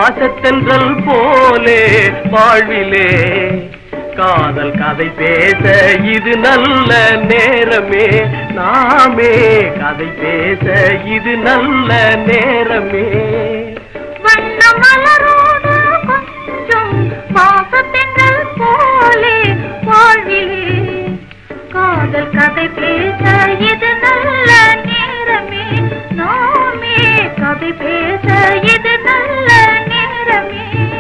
பாசத்தென்றல் போலே வாழ்விலே காதல் கதை பேச இது நல்ல நேரமே நாமே கதை பேச இது நல்ல நேரமே வண்ண மலரோடு கொஞ்சம் பாசத்தென்றல் போலே வாழ்விலே காதல் கதை பேச இது நல்ல நேரமே நாமே கதை பேச இது நல்ல நேரமே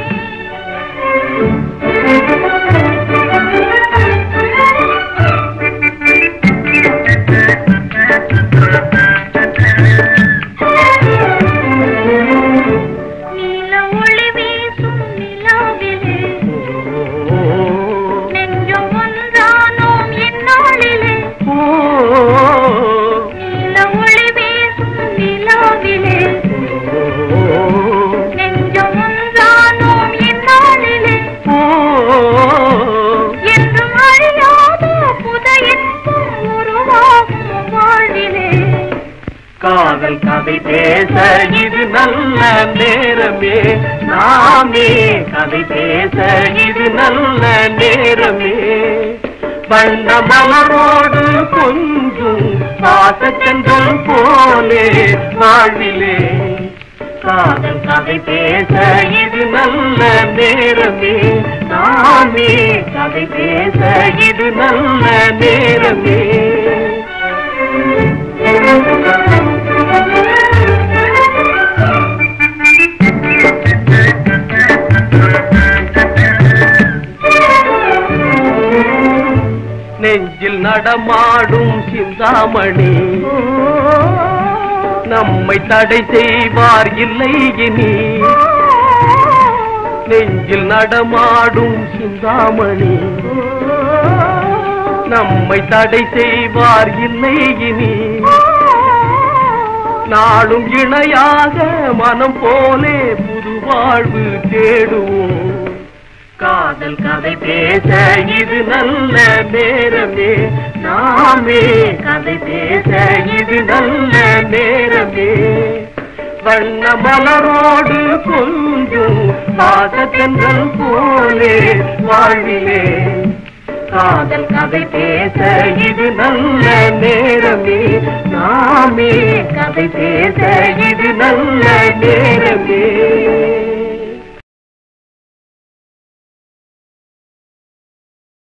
நீல ஒளி வீசும் நிலாவிலே நெஞ்சம் ஒன்றானோம் இந்நாளிலே நீல ஒளி வீசும் நிலாவிலே நெஞ்சம் ஒன்றானோம் இந்நாளிலே என்றும் அழியாத புதையென்பும் உருவாகும் வாழ்விலே காதல் கதை பேச இது நல்ல நேரமே நாமே கதை பேச இது நல்ல நேரமே வண்ண மலரோடு கொஞ்சம் பாசத்தென்றல் போலே வாழ்விலே காதல் கதை பேச இது நல்ல நேரமே நாமே கதை பேச இது நல்ல நேரமே நெஞ்சில் நடமாடும் சிந்தாமணி நம்மை தடை செய்வார் இல்லை இனி நெஞ்சில் நடமாடும் சிந்தாமணி நம்மை தடை செய்வார் இல்லை இனி நாளும் இணையாக மனம் போலே புது வாழ்வு தேடுவோம் காதல் கதை பேச இது நல்ல நேரமே நாமே கதை பேச இது நல்ல நேரமே வண்ண மலரோடு கொஞ்சம் பாசத்தென்றல் போலே வாழ்விலே காதல் கதை பேச இது நல்ல நேரமே நாமே கதை பேச இது நல்ல நேரமே